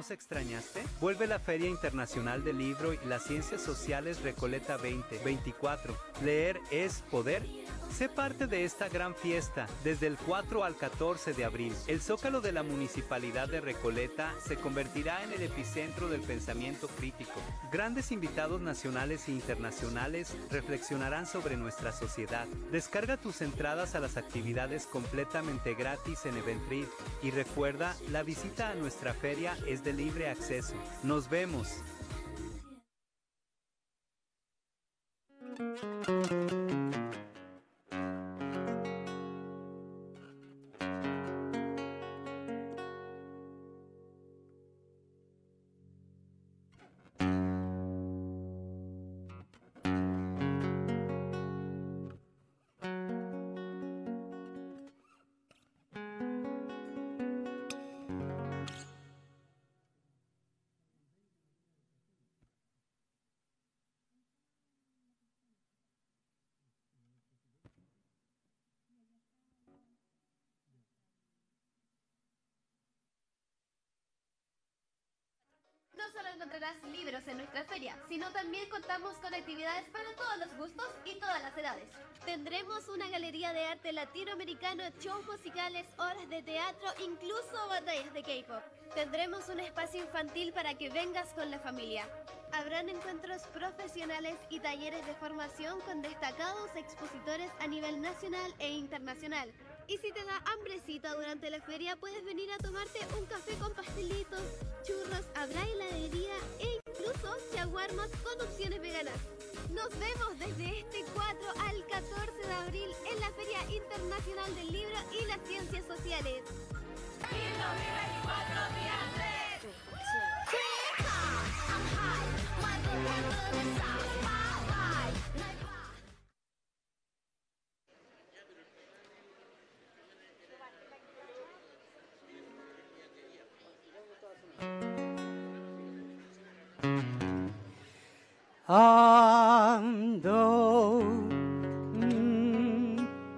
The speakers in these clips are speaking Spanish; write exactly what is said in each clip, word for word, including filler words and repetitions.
¿Nos extrañaste? Vuelve la Feria Internacional del Libro y las Ciencias Sociales Recoleta veinte veinticuatro. Leer es poder. Sé parte de esta gran fiesta, desde el cuatro al catorce de abril. El Zócalo de la Municipalidad de Recoleta se convertirá en el epicentro del pensamiento crítico. Grandes invitados nacionales e internacionales reflexionarán sobre nuestra sociedad. Descarga tus entradas a las actividades completamente gratis en Eventbrite y recuerda, la visita a nuestra feria es de libre acceso. ¡Nos vemos! No solo encontrarás libros en nuestra feria, sino también contamos con actividades para todos los gustos y todas las edades. Tendremos una galería de arte latinoamericano, shows musicales, obras de teatro, incluso batallas de K-pop. Tendremos un espacio infantil para que vengas con la familia. Habrán encuentros profesionales y talleres de formación con destacados expositores a nivel nacional e internacional. Y si te da hambrecita durante la feria, puedes venir a tomarte un café con pastelitos, churros, habrá heladería e incluso shawarmas con opciones veganas. Nos vemos desde este cuatro al catorce de abril en la Feria Internacional del Libro y las Ciencias Sociales. Ando, mm,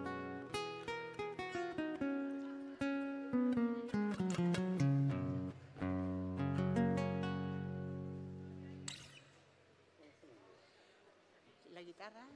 la guitarra.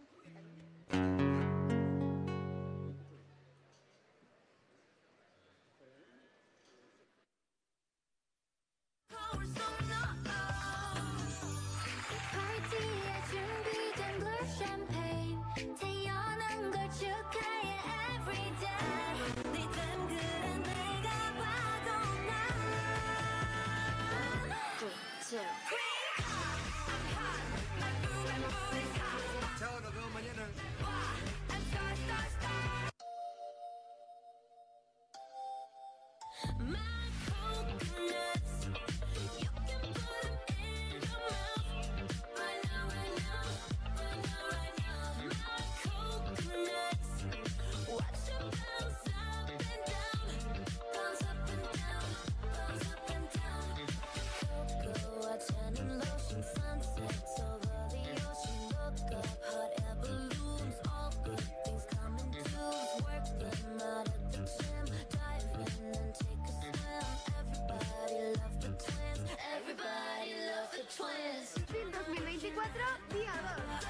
Chao, nos vemos mañana. Film dos mil veinticuatro, día dos.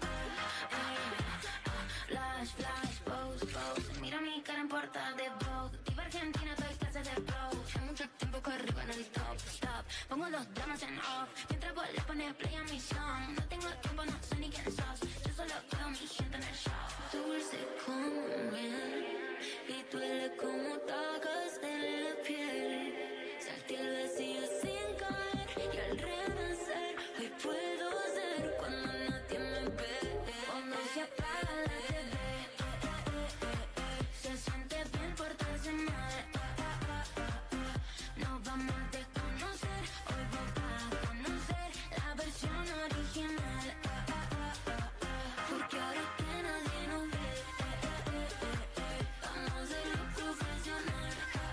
Flash, flash, pose, pose. Mira mi cara en portada de Vogue. Viva Argentina, doy clases de flow. Hace mucho tiempo que arriba en el top, stop. Pongo los dramas en off. Mientras vos le pones play a mi song. No tengo tiempo, no sé ni quién sos. Yo solo veo a mi gente en el show. Dulce como miel y duele como tacas en la piel. Salté el vacío sin caer y al renacer hoy puedo ser cuando nadie me ve. Cuando se apaga la T V, se siente bien portarse mal. Nos vamos a desconocer, hoy vos vas a conocer la versión original. Porque ahora que nadie nos ve, vamos a hacerlo profesional.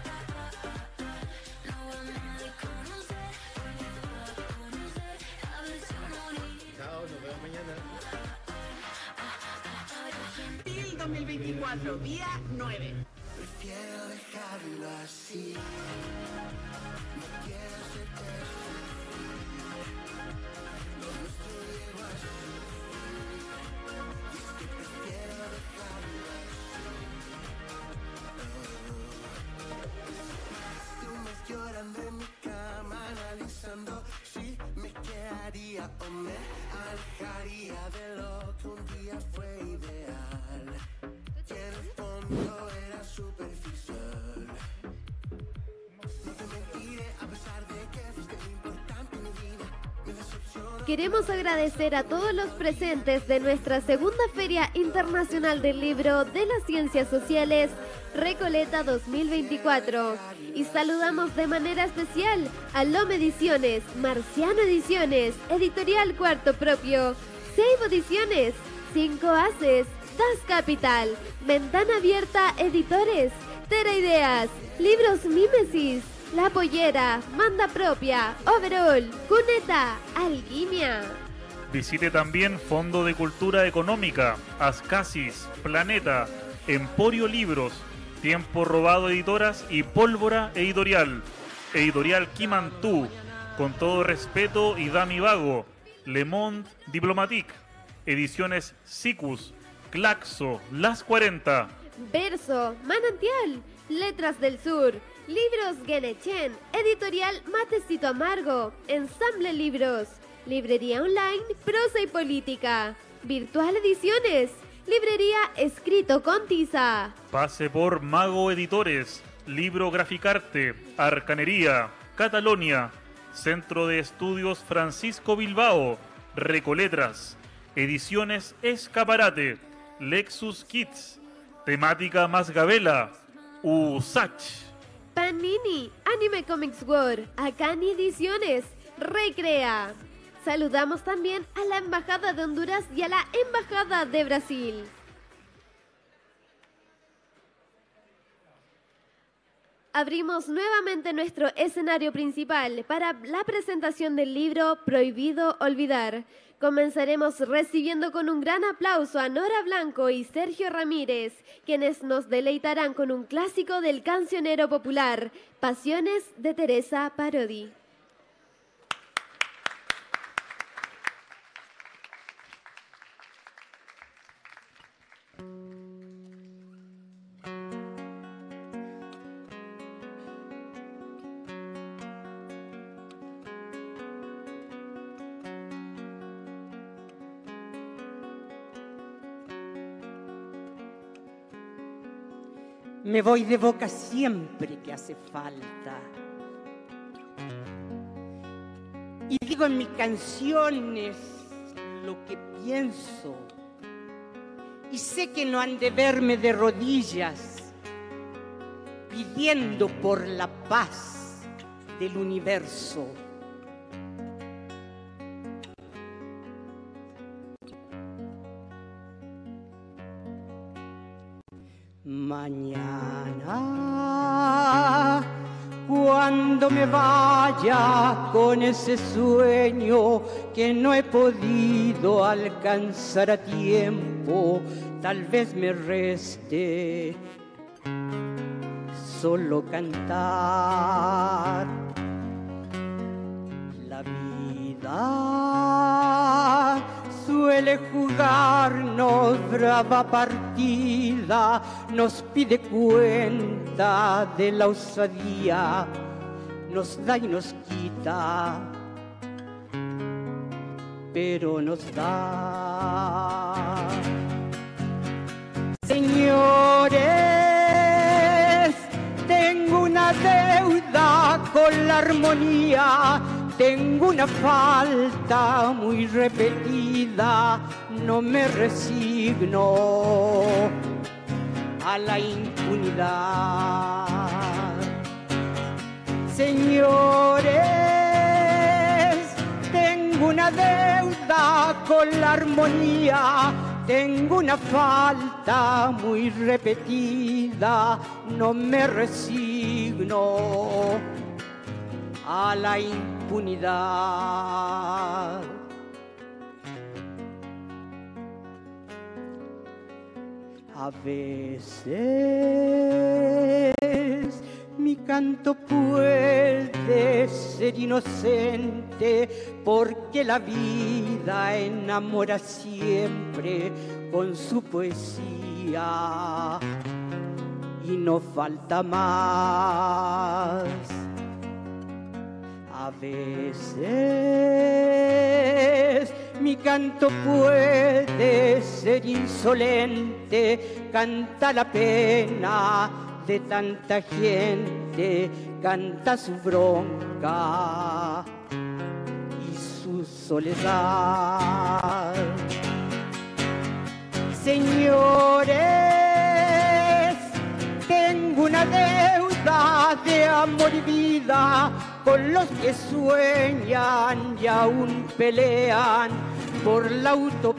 Nos vamos a desconocer, hoy vos vas a conocer la versión original. Chao, nos vemos mañana. Film dos mil veinticuatro, día nueve. prefiero dejarlo así. No quiero hacerte sufrir. Lo nuestro llegó a sufrir. Y es que prefiero dejarlo así. Oh. Un mes llorando en mi cama, analizando si me quedaría o me alejaría de lo que un día fue ideal. Y en el fondo era superficial. No te mentiré a pesar de que fuiste importante en mi vida. Mi decepción. Queremos agradecer a todos los presentes de nuestra segunda Feria Internacional del Libro de las Ciencias Sociales, Recoleta dos mil veinticuatro. Y saludamos de manera especial a Lome Ediciones, Marciano Ediciones, Editorial Cuarto Propio, Seibo Ediciones, Cinco Haces, Das Capital, Ventana Abierta Editores, Tera Ideas, Libros Mímesis, La Pollera, Manda Propia, Overall, Cuneta, Alquimia. Visite también Fondo de Cultura Económica, Ascasis, Planeta, Emporio Libros, Tiempo Robado Editoras y Pólvora Editorial. Editorial Kimantú, Con Todo Respeto y Dami Vago, Le Monde Diplomatique, Ediciones Sicus, Claxo, Las cuarenta. Verso, Manantial, Letras del Sur, Libros Genechen, Editorial Matecito Amargo, Ensamble Libros, Librería Online, Prosa y Política, Virtual Ediciones, Librería Escrito con Tiza. Pase por Mago Editores, Libro Graficarte, Arcanería, Catalonia, Centro de Estudios Francisco Bilbao, Recoletras, Ediciones Escaparate, Lexus Kids, Temática Más Gabela, Usach. Panini, Anime Comics World, Akani Ediciones, Recrea. Saludamos también a la Embajada de Honduras y a la Embajada de Brasil. Abrimos nuevamente nuestro escenario principal para la presentación del libro Prohibido Olvidar. Comenzaremos recibiendo con un gran aplauso a Nora Blanco y Sergio Ramírez, quienes nos deleitarán con un clásico del cancionero popular, Pasiones de Teresa Parodi. Me voy de boca siempre que hace falta. Y digo en mis canciones lo que pienso. Y sé que no han de verme de rodillas pidiendo por la paz del universo. Mañana, cuando me vaya con ese sueño que no he podido alcanzar a tiempo, tal vez me reste solo cantar. La vida suele jugarnos brava partida, nos pide cuenta de la osadía, nos da y nos quita, pero nos da. Señores, tengo una deuda con la armonía. Tengo una falta muy repetida, no me resigno a la impunidad. Señores, tengo una deuda con la armonía, tengo una falta muy repetida, no me resigno a la impunidad. A veces Mi canto puede ser inocente porque la vida enamora siempre con su poesía y no falta más. A veces mi canto puede ser insolente, canta la pena de tanta gente, canta su bronca y su soledad. Señores, tengo una deuda de amor y vida con los que sueñan y aún pelean por la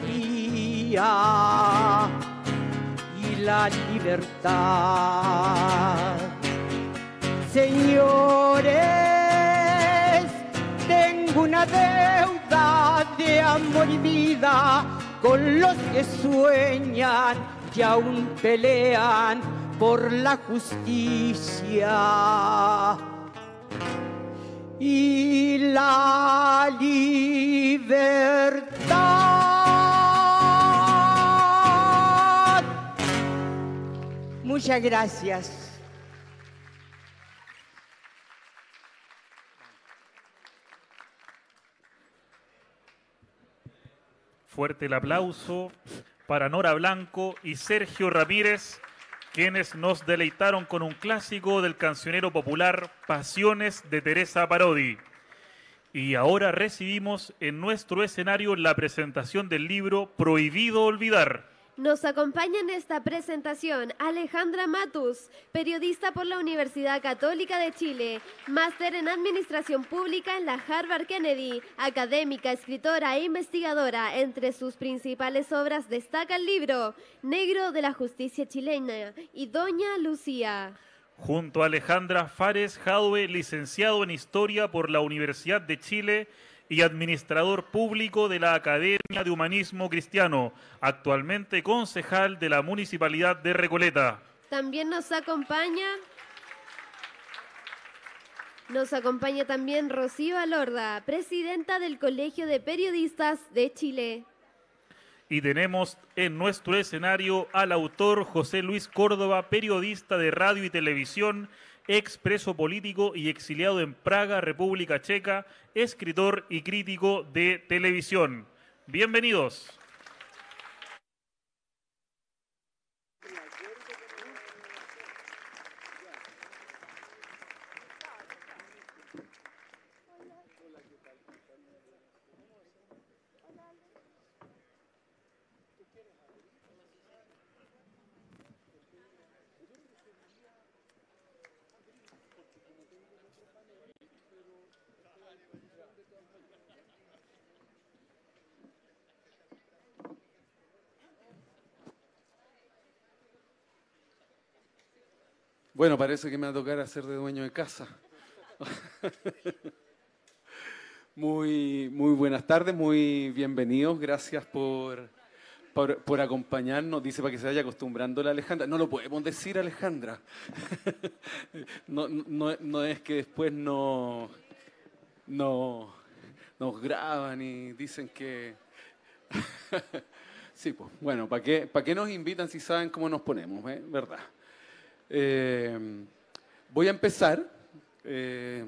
utopía y la libertad. Señores, tengo una deuda de amor y vida con los que sueñan y aún pelean por la justicia y la libertad. Muchas gracias. Fuerte el aplauso para Nora Blanco y Sergio Ramírez, quienes nos deleitaron con un clásico del cancionero popular Pasiones de Teresa Parodi. Y ahora recibimos en nuestro escenario la presentación del libro Prohibido Olvidar. Nos acompaña en esta presentación Alejandra Matus, periodista por la Universidad Católica de Chile, máster en Administración Pública en la Harvard Kennedy, académica, escritora e investigadora. Entre sus principales obras destaca el libro Negro de la Justicia Chilena y Doña Lucía. Junto a Alejandra Fares Jadwe, licenciado en Historia por la Universidad de Chile y administrador público de la Academia de Humanismo Cristiano, actualmente concejal de la Municipalidad de Recoleta. También nos acompaña, nos acompaña también Rocío Alorda, presidenta del Colegio de Periodistas de Chile. Y tenemos en nuestro escenario al autor José Luis Córdoba, periodista de radio y televisión, expreso político y exiliado en Praga, República Checa, escritor y crítico de televisión. Bienvenidos. Bueno, parece que me va a tocar hacer de dueño de casa. Muy, muy buenas tardes, muy bienvenidos. Gracias por, por, por acompañarnos. Dice para que se vaya acostumbrando la Alejandra. No lo podemos decir, Alejandra. No, no, no es que después no, no, nos graban y dicen que... Sí, pues, bueno, ¿para qué, para qué nos invitan si saben cómo nos ponemos, eh? ¿Verdad? Eh, voy a empezar eh,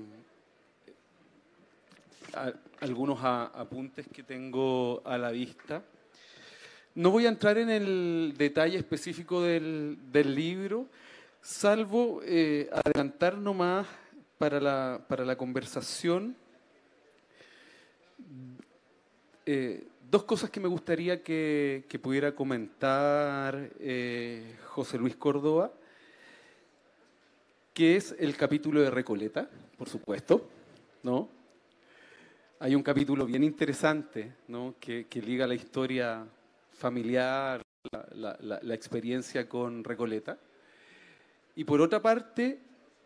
a, algunos a, apuntes que tengo a la vista. No voy a entrar en el detalle específico del, del libro, salvo eh, adelantar nomás para la, para la conversación eh, dos cosas que me gustaría que, que pudiera comentar eh, José Luis Córdoba, que es el capítulo de Recoleta, por supuesto, ¿no? Hay un capítulo bien interesante, ¿no? que, que liga la historia familiar, la, la, la, la experiencia con Recoleta. Y por otra parte,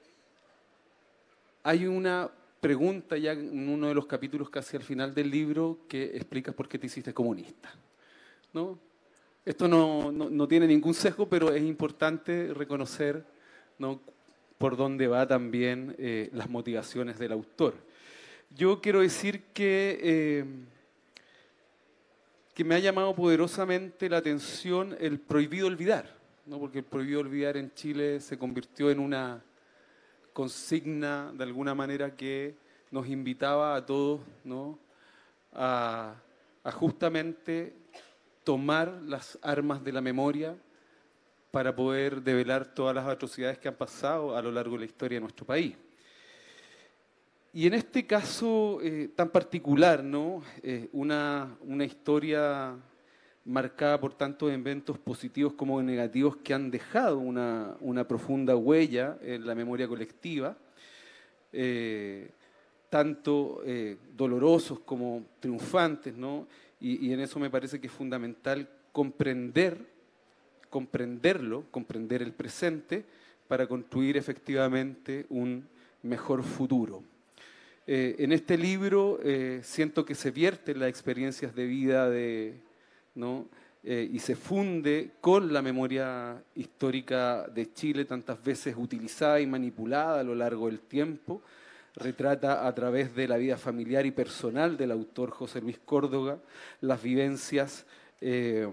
hay una pregunta ya en uno de los capítulos casi al final del libro que explicas por qué te hiciste comunista, ¿no? Esto no, no, no tiene ningún sesgo, pero es importante reconocer, ¿no?, por dónde va también eh, las motivaciones del autor. Yo quiero decir que, eh, que me ha llamado poderosamente la atención el prohibido olvidar, ¿no? Porque el prohibido olvidar en Chile se convirtió en una consigna, de alguna manera, que nos invitaba a todos, ¿no? a, a justamente tomar las armas de la memoria para poder develar todas las atrocidades que han pasado a lo largo de la historia de nuestro país. Y en este caso eh, tan particular, ¿no? Eh, una, una historia marcada por tantos eventos positivos como negativos que han dejado una, una profunda huella en la memoria colectiva, eh, tanto eh, dolorosos como triunfantes, ¿no? Y, y en eso me parece que es fundamental comprender, comprenderlo, comprender el presente para construir efectivamente un mejor futuro. Eh, en este libro eh, siento que se vierten las experiencias de vida de, ¿no? eh, y se funde con la memoria histórica de Chile, tantas veces utilizada y manipulada a lo largo del tiempo. Retrata a través de la vida familiar y personal del autor José Luis Córdoba las vivencias, eh,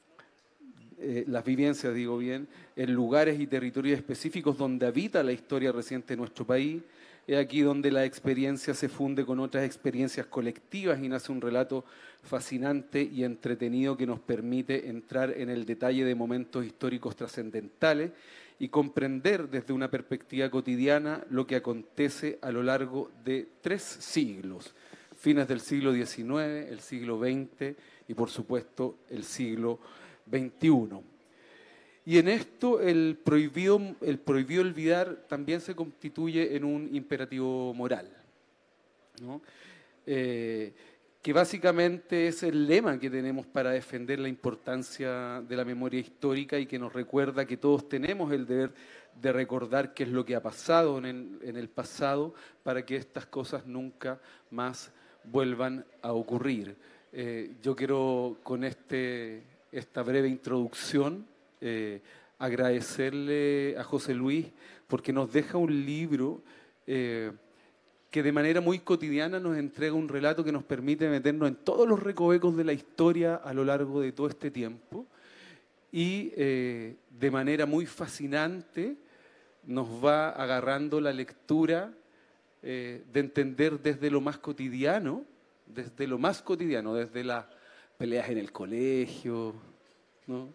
eh, las vivencias, digo bien, en lugares y territorios específicos donde habita la historia reciente de nuestro país. Es aquí donde la experiencia se funde con otras experiencias colectivas y nace un relato fascinante y entretenido que nos permite entrar en el detalle de momentos históricos trascendentales y comprender desde una perspectiva cotidiana lo que acontece a lo largo de tres siglos, fines del siglo diecinueve, el siglo veinte y, por supuesto, el siglo veintiuno. Y en esto el prohibido, el prohibido olvidar también se constituye en un imperativo moral, ¿no? Eh, que básicamente es el lema que tenemos para defender la importancia de la memoria histórica y que nos recuerda que todos tenemos el deber de recordar qué es lo que ha pasado en el, en el pasado para que estas cosas nunca más vuelvan a ocurrir. Eh, yo quiero con este, esta breve introducción Eh, agradecerle a José Luis porque nos deja un libro eh, que de manera muy cotidiana nos entrega un relato que nos permite meternos en todos los recovecos de la historia a lo largo de todo este tiempo y eh, de manera muy fascinante nos va agarrando la lectura eh, de entender desde lo más cotidiano, desde lo más cotidiano, desde las peleas en el colegio, ¿no?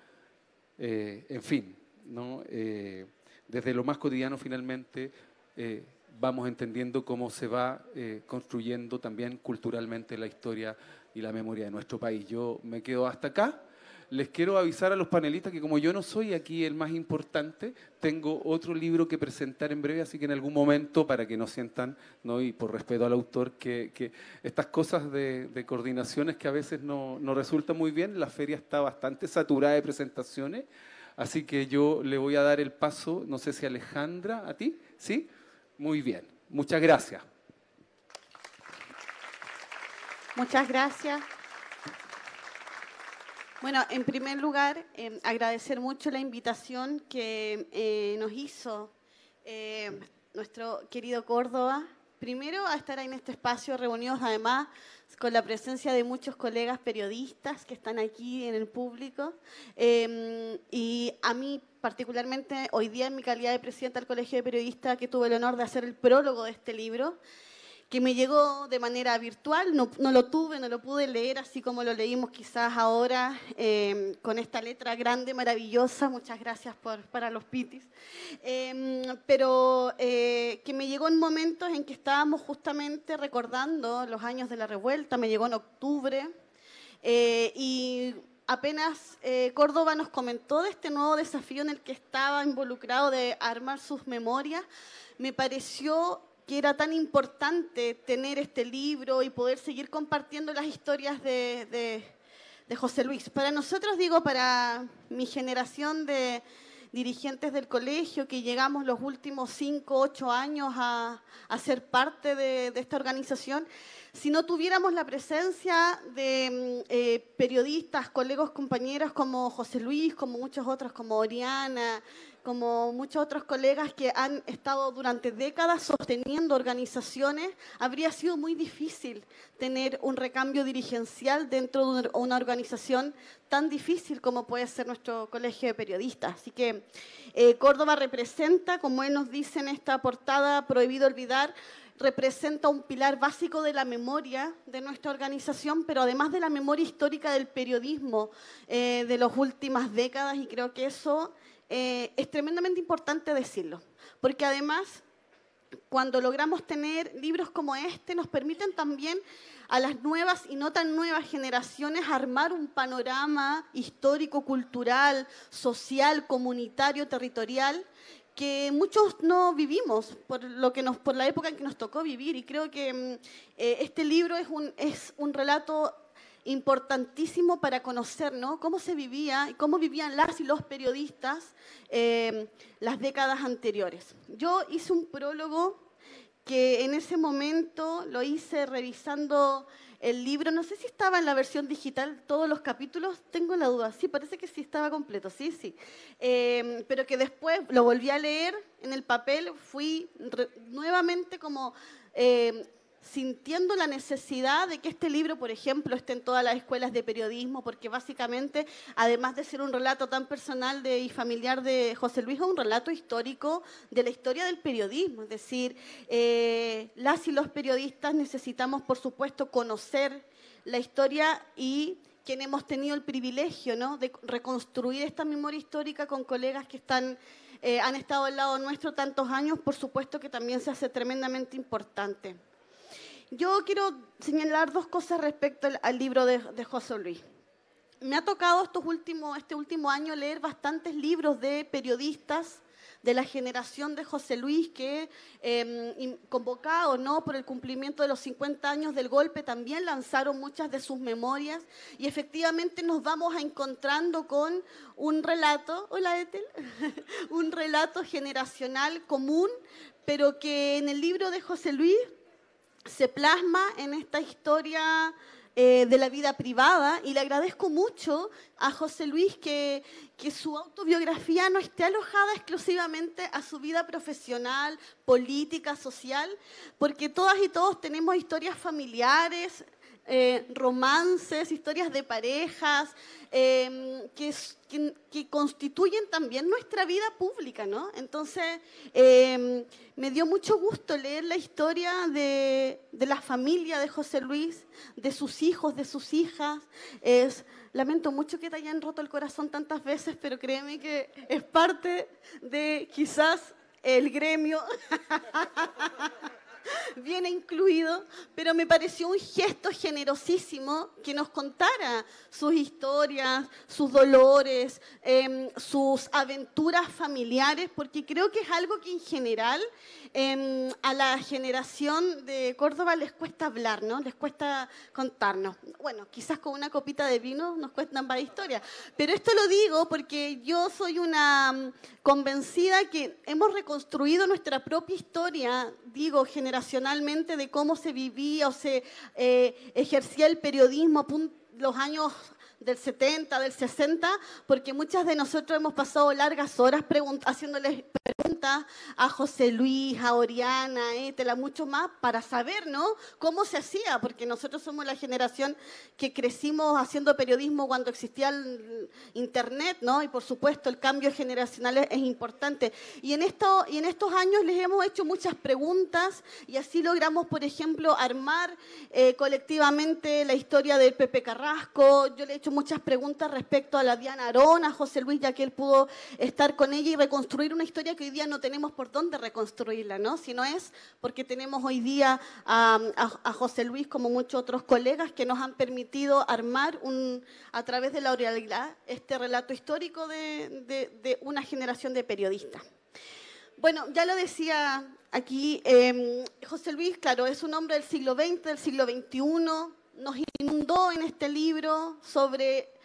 Eh, en fin, ¿no? Eh, desde lo más cotidiano finalmente eh, vamos entendiendo cómo se va eh, construyendo también culturalmente la historia y la memoria de nuestro país. Yo me quedo hasta acá. Les quiero avisar a los panelistas que como yo no soy aquí el más importante, tengo otro libro que presentar en breve, así que en algún momento, para que no sientan, ¿no? Y por respeto al autor, que, que estas cosas de, de coordinaciones que a veces no, no resultan muy bien, la feria está bastante saturada de presentaciones, así que yo le voy a dar el paso, no sé si Alejandra, ¿a ti? ¿Sí? Muy bien, muchas gracias. Muchas gracias. Bueno, en primer lugar, eh, agradecer mucho la invitación que eh, nos hizo eh, nuestro querido Córdoba. Primero, a estar ahí en este espacio reunidos, además, con la presencia de muchos colegas periodistas que están aquí en el público. Eh, y a mí, particularmente, hoy día en mi calidad de presidenta del Colegio de Periodistas, que tuve el honor de hacer el prólogo de este libro, que me llegó de manera virtual, no, no lo tuve, no lo pude leer así como lo leímos quizás ahora, eh, con esta letra grande, maravillosa, muchas gracias por, para los pitis, eh, pero eh, que me llegó en momentos en que estábamos justamente recordando los años de la revuelta, me llegó en octubre, eh, y apenas eh, Córdoba nos comentó de este nuevo desafío en el que estaba involucrado de armar sus memorias, me pareció que era tan importante tener este libro y poder seguir compartiendo las historias de, de, de José Luis. Para nosotros, digo, para mi generación de dirigentes del colegio, que llegamos los últimos cinco, ocho años a, a ser parte de, de esta organización, si no tuviéramos la presencia de eh, periodistas, colegas, compañeras como José Luis, como muchos otros, como Oriana, como muchos otros colegas que han estado durante décadas sosteniendo organizaciones, habría sido muy difícil tener un recambio dirigencial dentro de una organización tan difícil como puede ser nuestro colegio de periodistas. Así que eh, Córdoba representa, como él nos dice en esta portada, Prohibido Olvidar, representa un pilar básico de la memoria de nuestra organización, pero además de la memoria histórica del periodismo eh, de las últimas décadas, y creo que eso eh, es tremendamente importante decirlo, porque además cuando logramos tener libros como este nos permiten también a las nuevas y no tan nuevas generaciones armar un panorama histórico, cultural, social, comunitario, territorial, que muchos no vivimos por, lo que nos, por la época en que nos tocó vivir. Y creo que eh, este libro es un, es un relato importantísimo para conocer, ¿no?, cómo se vivía y cómo vivían las y los periodistas eh, las décadas anteriores. Yo hice un prólogo que en ese momento lo hice revisando el libro, no sé si estaba en la versión digital todos los capítulos, tengo la duda, sí, parece que sí estaba completo, sí, sí, eh, pero que después lo volví a leer en el papel, fui re, nuevamente como eh, sintiendo la necesidad de que este libro, por ejemplo, esté en todas las escuelas de periodismo, porque básicamente, además de ser un relato tan personal de, y familiar de José Luis, es un relato histórico de la historia del periodismo. Es decir, eh, las y los periodistas necesitamos, por supuesto, conocer la historia y quien hemos tenido el privilegio, ¿no?, de reconstruir esta memoria histórica con colegas que están, eh, han estado al lado nuestro tantos años, por supuesto que también se hace tremendamente importante. Yo quiero señalar dos cosas respecto al, al libro de, de José Luis. Me ha tocado estos últimos, este último año leer bastantes libros de periodistas de la generación de José Luis que, eh, convocados, ¿no?, por el cumplimiento de los cincuenta años del golpe, también lanzaron muchas de sus memorias y efectivamente nos vamos a encontrando con un relato, hola Ethel, un relato generacional común, pero que en el libro de José Luis se plasma en esta historia eh, de la vida privada, y le agradezco mucho a José Luis que, que su autobiografía no esté alojada exclusivamente a su vida profesional, política, social, porque todas y todos tenemos historias familiares, eh, romances, historias de parejas, eh, que, que, que constituyen también nuestra vida pública, ¿no? Entonces, eh, me dio mucho gusto leer la historia de, de la familia de José Luis, de sus hijos, de sus hijas. Es, lamento mucho que te hayan roto el corazón tantas veces, pero créeme que es parte de quizás el gremio. Viene incluido, pero me pareció un gesto generosísimo que nos contara sus historias, sus dolores, eh, sus aventuras familiares, porque creo que es algo que en general eh, a la generación de Córdoba les cuesta hablar, ¿no? Les cuesta contarnos. Bueno, quizás con una copita de vino nos cuentan varias historias, pero esto lo digo porque yo soy una convencida que hemos reconstruido nuestra propia historia, digo, generacionalmente, de cómo se vivía o se eh, ejercía el periodismo los años del setenta, del sesenta, porque muchas de nosotros hemos pasado largas horas haciéndoles preguntas a José Luis, a Oriana, a Ethel, a muchos más, para saber, ¿no?, cómo se hacía, porque nosotros somos la generación que crecimos haciendo periodismo cuando existía el internet, ¿no?, y por supuesto el cambio generacional es, es importante. Y en, esto, y en estos años les hemos hecho muchas preguntas y así logramos, por ejemplo, armar eh, colectivamente la historia del Pepe Carrasco. Yo le he hecho muchas preguntas respecto a la Diana Arón, a José Luis, ya que él pudo estar con ella y reconstruir una historia que hoy día no tenemos por dónde reconstruirla, ¿no? Si no es porque tenemos hoy día a, a, a José Luis, como muchos otros colegas, que nos han permitido armar un, a través de la oralidad este relato histórico de, de, de una generación de periodistas. Bueno, ya lo decía aquí, eh, José Luis, claro, es un hombre del siglo veinte, del siglo veintiuno, nos inundó en este libro sobre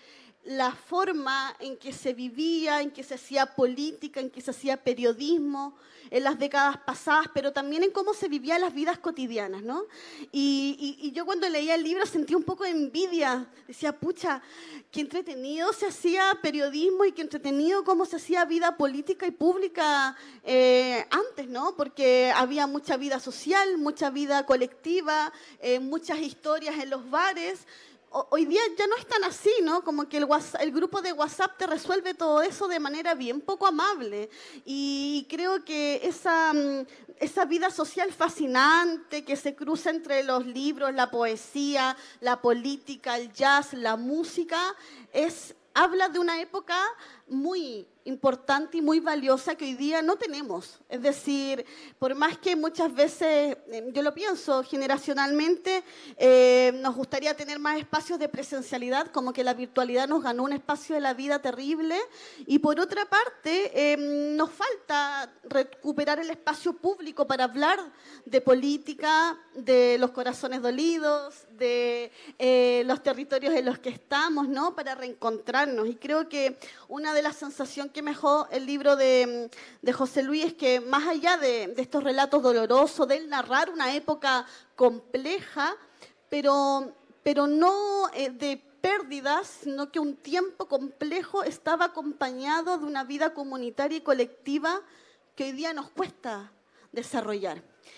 la forma en que se vivía, en que se hacía política, en que se hacía periodismo en las décadas pasadas, pero también en cómo se vivían las vidas cotidianas, ¿no? Y, y, y yo cuando leía el libro sentí un poco de envidia. Decía, pucha, qué entretenido se hacía periodismo y qué entretenido cómo se hacía vida política y pública eh, antes, ¿no? Porque había mucha vida social, mucha vida colectiva, eh, muchas historias en los bares. Hoy día ya no es tan así, ¿no? Como que el, WhatsApp, el grupo de WhatsApp te resuelve todo eso de manera bien poco amable. Y creo que esa, esa vida social fascinante que se cruza entre los libros, la poesía, la política, el jazz, la música, es, habla de una época muy importante y muy valiosa que hoy día no tenemos. Es decir, por más que muchas veces, yo lo pienso generacionalmente, eh, nos gustaría tener más espacios de presencialidad, como que la virtualidad nos ganó un espacio de la vida terrible, y por otra parte, eh, nos falta recuperar el espacio público para hablar de política, de los corazones dolidos, de eh, los territorios en los que estamos, ¿no? Para reencontrarnos. Y creo que una de las sensaciones que me dejó el libro de, de José Luis es que más allá de, de estos relatos dolorosos, de él narrar una época compleja, pero, pero no eh, de pérdidas, sino que un tiempo complejo estaba acompañado de una vida comunitaria y colectiva que hoy día nos cuesta desarrollar.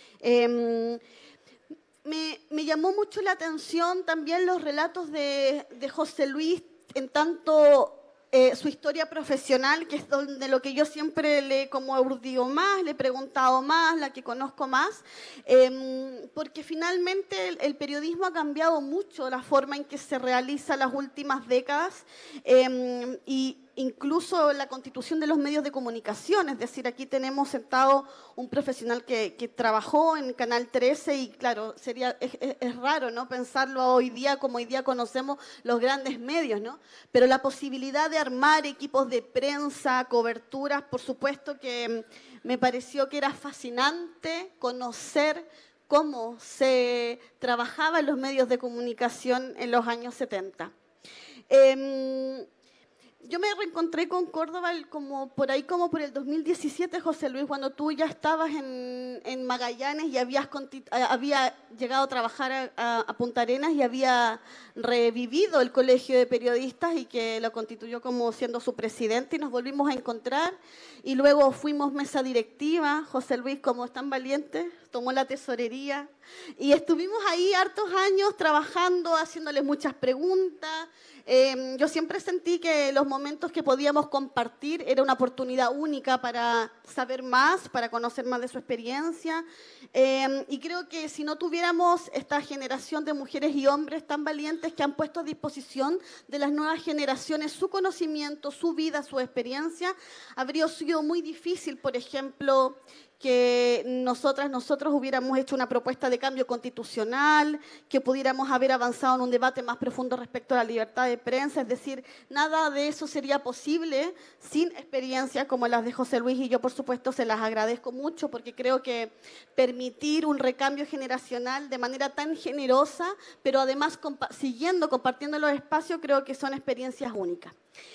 Eh, me, me llamó mucho la atención también los relatos de, de José Luis, en tanto Eh, su historia profesional, que es donde lo que yo siempre le como urdido más, le he preguntado más, la que conozco más, eh, porque finalmente el, el periodismo ha cambiado mucho la forma en que se realiza las últimas décadas, eh, y incluso la constitución de los medios de comunicación. Es decir, aquí tenemos sentado un profesional que, que trabajó en Canal trece y claro, sería, es, es, es raro, ¿no?, pensarlo hoy día como hoy día conocemos los grandes medios, ¿no? Pero la posibilidad de armar equipos de prensa, coberturas, por supuesto que me pareció que era fascinante conocer cómo se trabajaba en los medios de comunicación en los años setenta. Eh, Yo me reencontré con Córdoba como por ahí, como por el dos mil diecisiete, José Luis, cuando tú ya estabas en, en Magallanes y habías había llegado a trabajar a, a, a Punta Arenas y había revivido el Colegio de Periodistas y que lo constituyó como siendo su presidente, y nos volvimos a encontrar y luego fuimos mesa directiva. José Luis, como es tan valiente, tomó la tesorería y estuvimos ahí hartos años trabajando, haciéndoles muchas preguntas. Eh, yo siempre sentí que los momentos que podíamos compartir era una oportunidad única para saber más, para conocer más de su experiencia. Eh, y creo que si no tuviéramos esta generación de mujeres y hombres tan valientes que han puesto a disposición de las nuevas generaciones su conocimiento, su vida, su experiencia, habría sido muy difícil, por ejemplo, que nosotras, nosotros hubiéramos hecho una propuesta de cambio constitucional, que pudiéramos haber avanzado en un debate más profundo respecto a la libertad de prensa. Es decir, nada de eso sería posible sin experiencias como las de José Luis, y yo, por supuesto, se las agradezco mucho, porque creo que permitir un recambio generacional de manera tan generosa, pero además compa- siguiendo, compartiendo los espacios, creo que son experiencias únicas.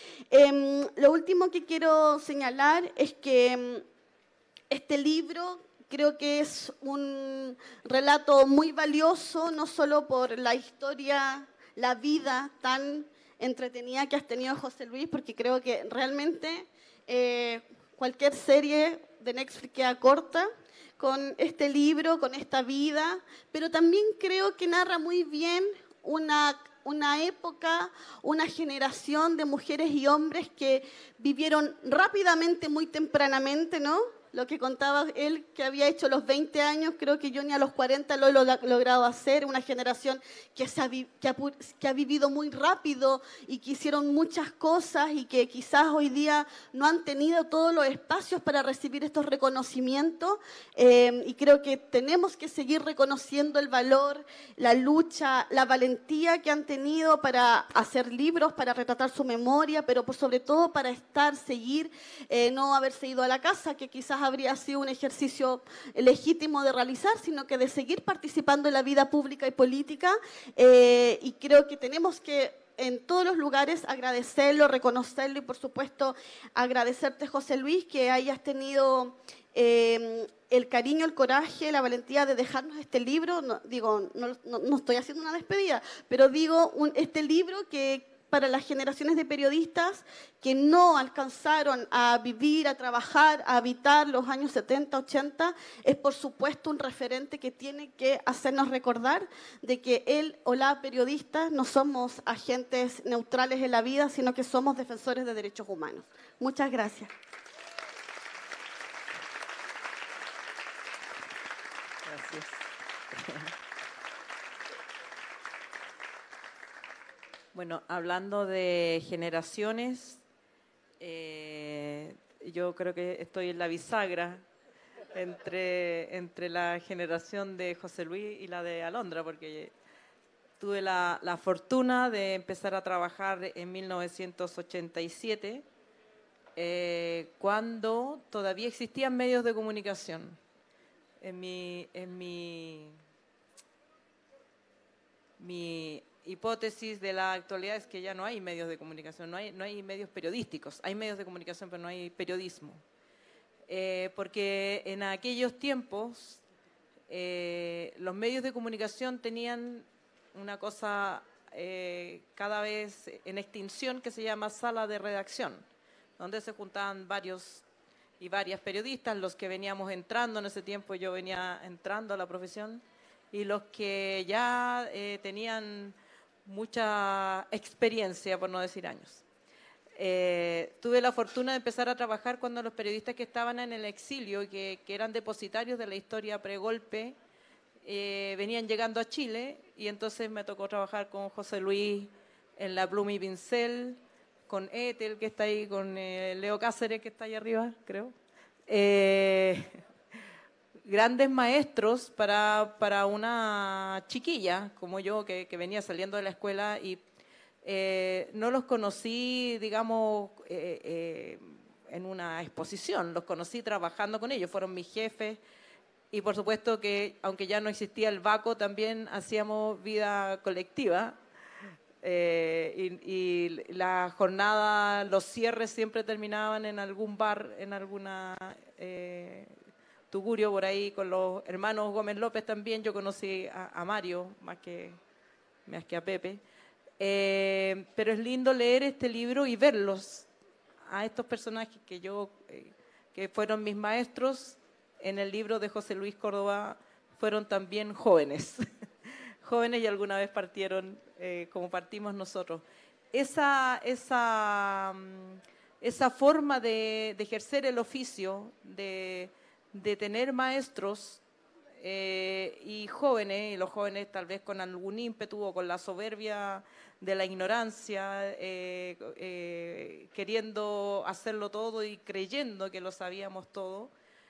Eh, lo último que quiero señalar es que este libro creo que es un relato muy valioso, no solo por la historia, la vida tan entretenida que has tenido, José Luis, porque creo que realmente eh, cualquier serie de Netflix queda corta con este libro, con esta vida, pero también creo que narra muy bien una una época, una generación de mujeres y hombres que vivieron rápidamente, muy tempranamente, ¿no? Lo que contaba él, que había hecho los veinte años, creo que yo ni a los cuarenta lo he logrado hacer. Una generación que, se ha, que, ha, que ha vivido muy rápido y que hicieron muchas cosas y que quizás hoy día no han tenido todos los espacios para recibir estos reconocimientos. Eh, y creo que tenemos que seguir reconociendo el valor, la lucha, la valentía que han tenido para hacer libros, para retratar su memoria, pero por sobre todo para estar, seguir, eh, no haberse ido a la casa, que quizás habría sido un ejercicio legítimo de realizar, sino que de seguir participando en la vida pública y política. Eh, y creo que tenemos que en todos los lugares agradecerlo, reconocerlo y por supuesto agradecerte, José Luis, que hayas tenido eh, el cariño, el coraje, la valentía de dejarnos este libro. No, digo, no, no, no estoy haciendo una despedida, pero digo, un, este libro que para las generaciones de periodistas que no alcanzaron a vivir, a trabajar, a habitar los años setenta, ochenta, es por supuesto un referente que tiene que hacernos recordar de que él o la periodista no somos agentes neutrales en la vida, sino que somos defensores de derechos humanos. Muchas gracias. Gracias. Bueno, hablando de generaciones, eh, yo creo que estoy en la bisagra entre, entre la generación de José Luis y la de Alondra, porque tuve la, la fortuna de empezar a trabajar en mil novecientos ochenta y siete, eh, cuando todavía existían medios de comunicación. En mi, en mi, mi hipótesis de la actualidad es que ya no hay medios de comunicación, no hay, no hay medios periodísticos, hay medios de comunicación pero no hay periodismo. Eh, porque en aquellos tiempos eh, los medios de comunicación tenían una cosa eh, cada vez en extinción que se llama sala de redacción, donde se juntaban varios y varias periodistas, los que veníamos entrando en ese tiempo, yo venía entrando a la profesión, y los que ya eh, tenían mucha experiencia, por no decir años. Eh, tuve la fortuna de empezar a trabajar cuando los periodistas que estaban en el exilio, que, que eran depositarios de la historia pregolpe, eh, venían llegando a Chile, y entonces me tocó trabajar con José Luis en La Pluma y Pincel, con Ethel, que está ahí, con eh, Leo Cáceres, que está ahí arriba, creo. Eh, grandes maestros para, para una chiquilla como yo, que, que venía saliendo de la escuela, y eh, no los conocí, digamos, eh, eh, en una exposición, los conocí trabajando con ellos, fueron mis jefes, y por supuesto que, aunque ya no existía el Baco, también hacíamos vida colectiva. Eh, y, y la jornada, los cierres siempre terminaban en algún bar, en alguna eh, tugurio por ahí, con los hermanos Gómez López también. Yo conocí a, a Mario más que, más que a Pepe. Eh, pero es lindo leer este libro y verlos, a estos personajes que yo, eh, que fueron mis maestros en el libro de José Luis Córdoba, fueron también jóvenes. jóvenes y alguna vez partieron eh, como partimos nosotros. Esa, esa, esa forma de, de ejercer el oficio, de, de tener maestros eh, y jóvenes, y los jóvenes tal vez con algún ímpetu o con la soberbia de la ignorancia, eh, eh, queriendo hacerlo todo y creyendo que lo sabíamos todo,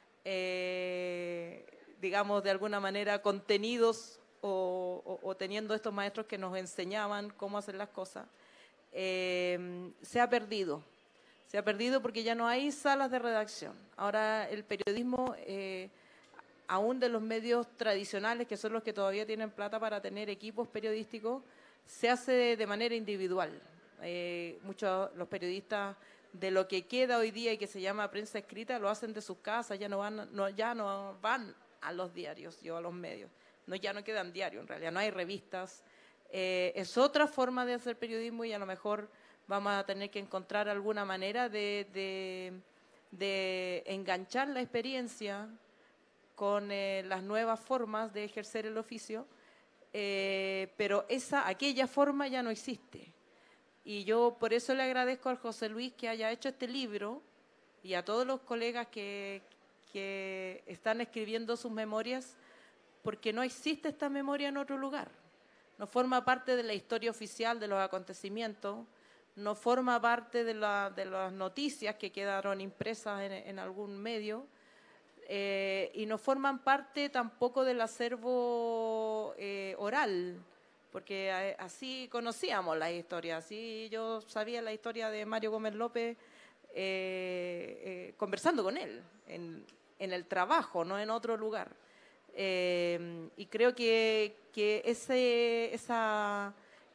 eh, digamos de alguna manera contenidos O, o, o teniendo estos maestros que nos enseñaban cómo hacer las cosas, eh, se ha perdido. Se ha perdido porque ya no hay salas de redacción. Ahora el periodismo, eh, aún de los medios tradicionales, que son los que todavía tienen plata para tener equipos periodísticos, se hace de, de manera individual. Eh, muchos los periodistas de lo que queda hoy día y que se llama prensa escrita lo hacen de sus casas, ya no van, no, ya no van a los diarios o a los medios. No, ya no quedan diarios, en realidad, no hay revistas. Eh, es otra forma de hacer periodismo y a lo mejor vamos a tener que encontrar alguna manera de, de, de enganchar la experiencia con eh, las nuevas formas de ejercer el oficio, eh, pero esa, aquella forma ya no existe. Y yo por eso le agradezco al José Luis que haya hecho este libro y a todos los colegas que, que están escribiendo sus memorias, porque no existe esta memoria en otro lugar. No forma parte de la historia oficial de los acontecimientos, no forma parte de, la, de las noticias que quedaron impresas en, en algún medio, eh, y no forman parte tampoco del acervo eh, oral, porque a, así conocíamos la historia, así yo sabía la historia de Mario Gómez López eh, eh, conversando con él, en, en el trabajo, no en otro lugar. Eh, y creo que, que ese, esa,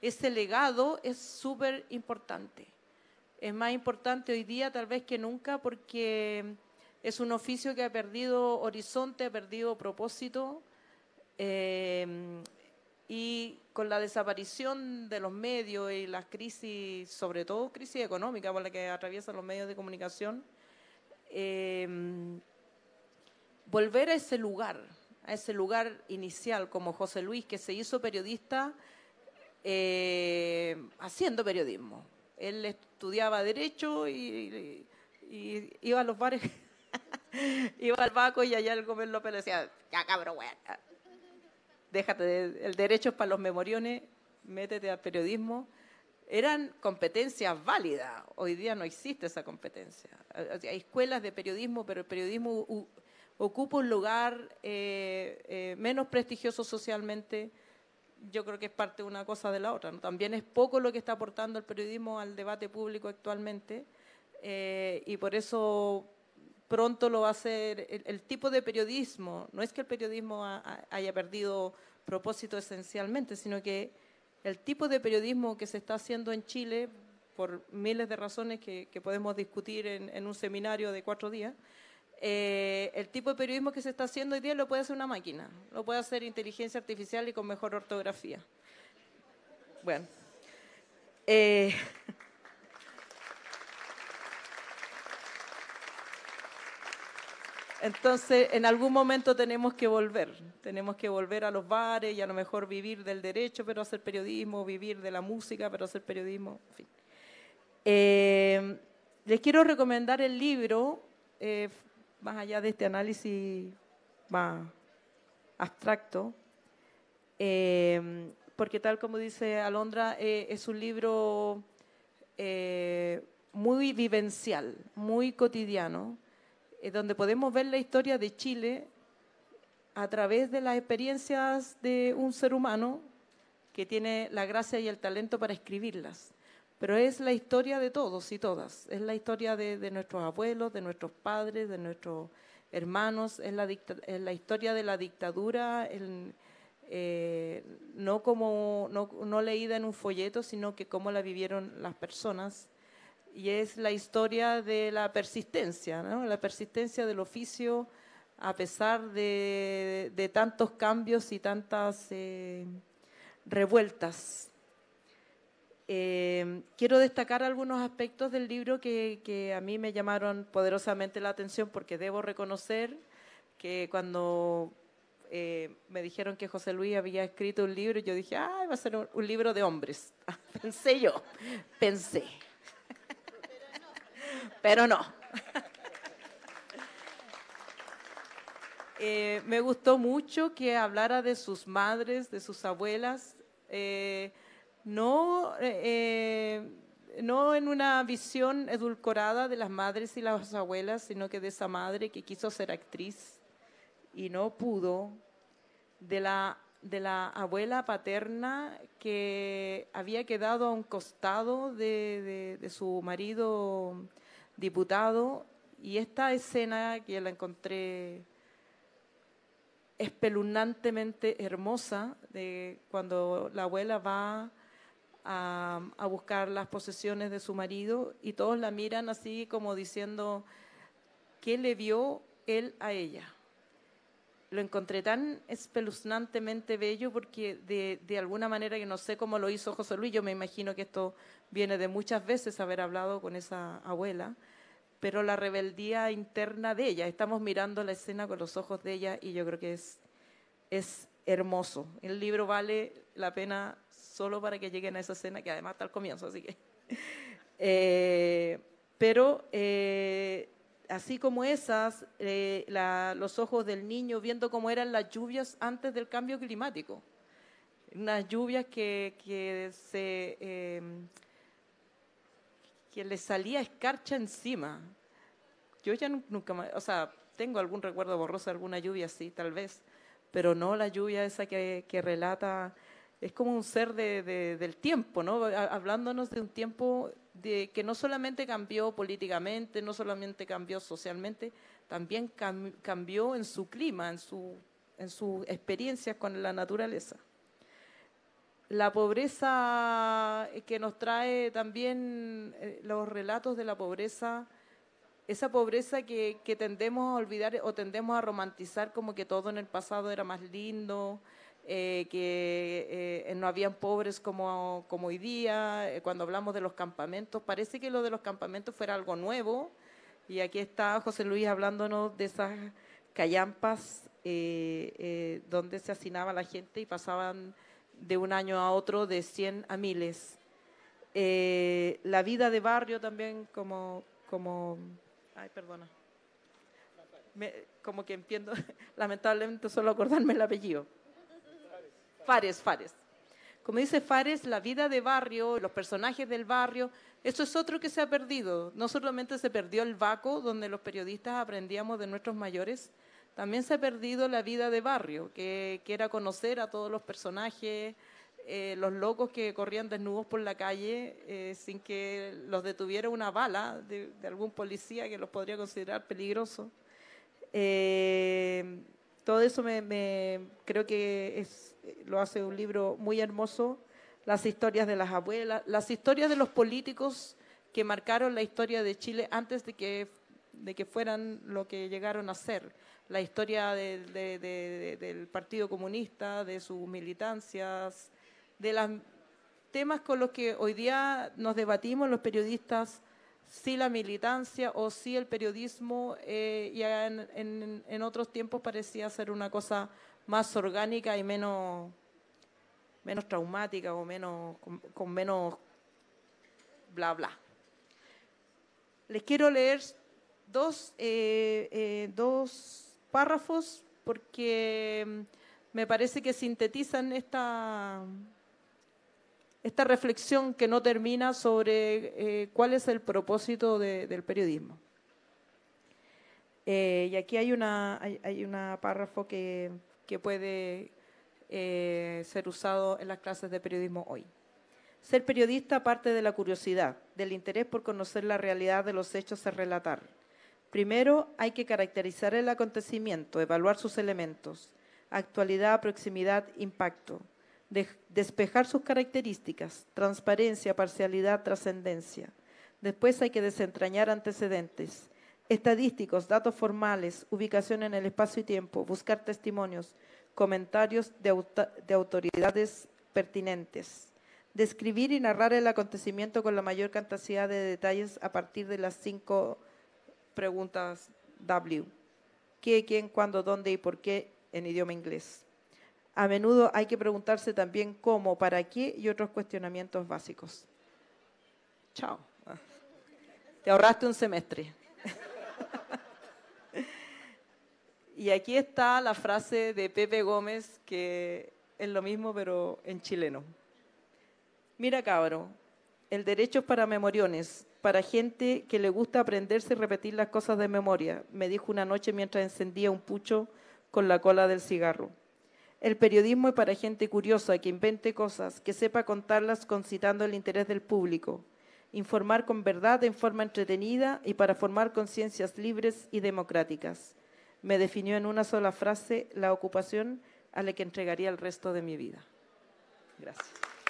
ese legado es súper importante. Es más importante hoy día tal vez que nunca porque es un oficio que ha perdido horizonte, ha perdido propósito, eh, y con la desaparición de los medios y las crisis, sobre todo crisis económica por la que atraviesan los medios de comunicación, eh, volver a ese lugar, a ese lugar inicial, como José Luis, que se hizo periodista eh, haciendo periodismo. Él estudiaba Derecho y, y, y iba a los bares, iba al Baco y allá el Gómez López le decía, ya cabrón, güey, déjate, de, el derecho es para los memoriones, métete al periodismo. Eran competencias válidas, hoy día no existe esa competencia. Hay escuelas de periodismo, pero el periodismo u, ocupa un lugar eh, eh, menos prestigioso socialmente. Yo creo que es parte de una cosa de la otra, ¿no? También es poco lo que está aportando el periodismo al debate público actualmente, eh, y por eso pronto lo va a hacer el, el tipo de periodismo. No es que el periodismo ha, ha, haya perdido propósito esencialmente, sino que el tipo de periodismo que se está haciendo en Chile, por miles de razones que, que podemos discutir en, en un seminario de cuatro días, Eh, el tipo de periodismo que se está haciendo hoy día lo puede hacer una máquina, lo puede hacer inteligencia artificial y con mejor ortografía. Bueno, eh, entonces en algún momento tenemos que volver, tenemos que volver a los bares y a lo mejor vivir del derecho, pero hacer periodismo, vivir de la música, pero hacer periodismo, en fin. Eh, les quiero recomendar el libro, eh, más allá de este análisis más abstracto, eh, porque tal como dice Alondra, eh, es un libro eh, muy vivencial, muy cotidiano, eh, donde podemos ver la historia de Chile a través de las experiencias de un ser humano que tiene la gracia y el talento para escribirlas. Pero es la historia de todos y todas, es la historia de, de nuestros abuelos, de nuestros padres, de nuestros hermanos, es la, dicta, es la historia de la dictadura, el, eh, no, como, no, no leída en un folleto, sino que cómo la vivieron las personas. Y es la historia de la persistencia, ¿no? La persistencia del oficio a pesar de, de tantos cambios y tantas eh, revueltas. Eh, quiero destacar algunos aspectos del libro que, que a mí me llamaron poderosamente la atención, porque debo reconocer que cuando eh, me dijeron que José Luis había escrito un libro, yo dije, ah, va a ser un, un libro de hombres. Pensé yo, pensé. Pero no. eh, me gustó mucho que hablara de sus madres, de sus abuelas, eh, No, eh, no en una visión edulcorada de las madres y las abuelas, sino que de esa madre que quiso ser actriz y no pudo, de la, de la abuela paterna que había quedado a un costado de, de, de su marido diputado, y esta escena que la encontré espeluznantemente hermosa, de cuando la abuela va A, a buscar las posesiones de su marido y todos la miran así como diciendo, ¿qué le vio él a ella? Lo encontré tan espeluznantemente bello porque de, de alguna manera, que no sé cómo lo hizo José Luis, yo me imagino que esto viene de muchas veces haber hablado con esa abuela, pero la rebeldía interna de ella, estamos mirando la escena con los ojos de ella y yo creo que es, es hermoso. El libro vale la pena solo para que lleguen a esa escena, que además está al comienzo, así que... eh, pero eh, así como esas, eh, la, los ojos del niño viendo cómo eran las lluvias antes del cambio climático. Unas lluvias que, que, se, eh, que le salía escarcha encima. Yo ya nunca más, o sea, tengo algún recuerdo borroso de alguna lluvia así, tal vez, pero no la lluvia esa que, que relata... Es como un ser de, de, del tiempo, ¿no? Hablándonos de un tiempo de, que no solamente cambió políticamente, no solamente cambió socialmente, también cam, cambió en su clima, en, su, en sus experiencias con la naturaleza. la pobreza que nos trae también eh, los relatos de la pobreza, esa pobreza que, que tendemos a olvidar o tendemos a romantizar como que todo en el pasado era más lindo, eh, que eh, no habían pobres como, como hoy día. Eh, cuando hablamos de los campamentos, parece que lo de los campamentos fuera algo nuevo, y aquí está José Luis hablándonos de esas callampas eh, eh, donde se hacinaba la gente y pasaban de un año a otro de cien a miles. Eh, la vida de barrio también como... como ay, perdona. Me, como que entiendo, lamentablemente solo acordarme el apellido. Fares, Fares. Como dice Fares, la vida de barrio, los personajes del barrio, eso es otro que se ha perdido. No solamente se perdió el Baco, donde los periodistas aprendíamos de nuestros mayores, también se ha perdido la vida de barrio, que, que era conocer a todos los personajes, eh, los locos que corrían desnudos por la calle eh, sin que los detuviera una bala de, de algún policía que los podría considerar peligrosos. Eh, todo eso me, me creo que es, lo hace un libro muy hermoso. Las historias de las abuelas, las historias de los políticos que marcaron la historia de Chile antes de que, de que fueran lo que llegaron a ser. La historia de, de, de, de, del Partido Comunista, de sus militancias, de los temas con los que hoy día nos debatimos los periodistas, si la militancia o si el periodismo, eh, ya en, en, en otros tiempos parecía ser una cosa más orgánica y menos, menos traumática o menos, con, con menos bla bla. Les quiero leer dos, eh, eh, dos párrafos porque me parece que sintetizan esta, esta reflexión que no termina sobre eh, cuál es el propósito de, del periodismo. Eh, y aquí hay una, hay, hay una párrafo que, que puede eh, ser usado en las clases de periodismo hoy. Ser periodista parte de la curiosidad, del interés por conocer la realidad de los hechos a relatar. Primero, hay que caracterizar el acontecimiento, evaluar sus elementos, actualidad, proximidad, impacto, de, despejar sus características, transparencia, parcialidad, trascendencia. Después hay que desentrañar antecedentes, estadísticos, datos formales, ubicación en el espacio y tiempo, buscar testimonios, comentarios de, auto, de autoridades pertinentes. Describir y narrar el acontecimiento con la mayor cantidad de detalles a partir de las cinco preguntas W. ¿Qué, quién, cuándo, dónde y por qué en idioma inglés? A menudo hay que preguntarse también cómo, para qué y otros cuestionamientos básicos. Chao. Te ahorraste un semestre. Y aquí está la frase de Pepe Gómez, que es lo mismo pero en chileno. Mira, cabro, el derecho es para memoriones, para gente que le gusta aprenderse y repetir las cosas de memoria, me dijo una noche mientras encendía un pucho con la cola del cigarro. El periodismo es para gente curiosa, que invente cosas, que sepa contarlas concitando el interés del público, informar con verdad en forma entretenida y para formar conciencias libres y democráticas. Me definió en una sola frase la ocupación a la que entregaría el resto de mi vida. Gracias.